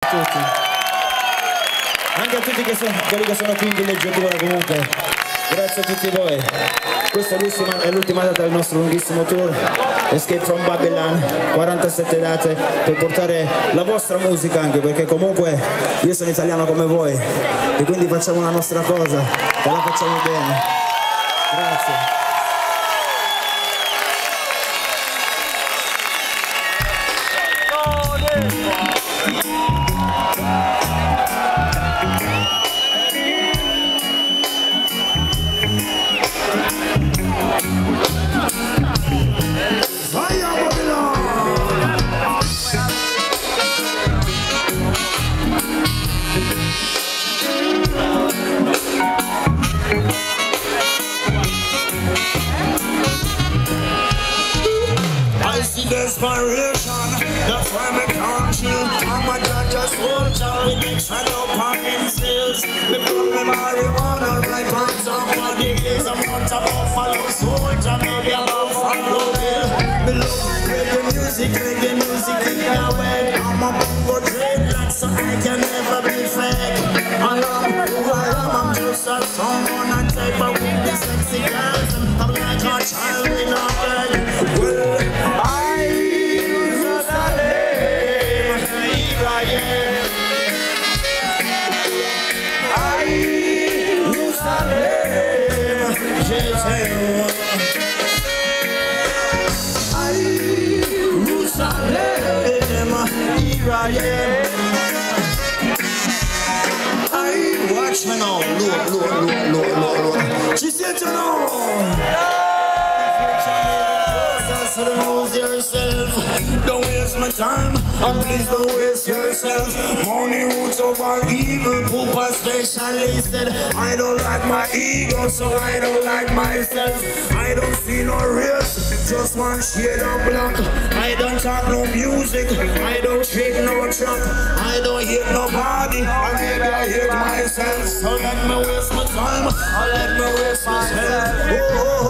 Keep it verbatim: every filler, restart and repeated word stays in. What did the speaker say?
tutti. Anche a tutti che sono, quelli che sono qui in villeggiatura comunque. Grazie a tutti voi. Questa è l'ultima data del nostro lunghissimo tour Escape from Babylon, quarantasette date per portare la vostra musica, anche perché comunque io sono italiano come voi e quindi facciamo la nostra cosa e la facciamo bene. Grazie. Desperation, that's why me can't chill. I'm a judge, soldier with the shadow popping stills. Me put me marijuana right on top of the hills. I'm not a buffalo soldier, maybe I'm a buffalo bill. Me love reggae music, reggae music in the way. I'm a bongo dreadlock, so I can never be fake. I am who I am, I'm just a song on a tape of with the sexy girls. I'm like a child in a bed. Well, I watch me now, look, look, look, look, look, look. She said to know. So don't lose yourself, don't waste my time, and please don't waste yourself. Money roots over evil, Poopa specially said, I don't like my ego, so I don't like myself. I don't see no race, just one shade of black. I don't talk no music, I don't shake no track. I don't hate nobody, I maybe I hate myself. So let me waste my time, or let me waste myself. Oh, oh, oh.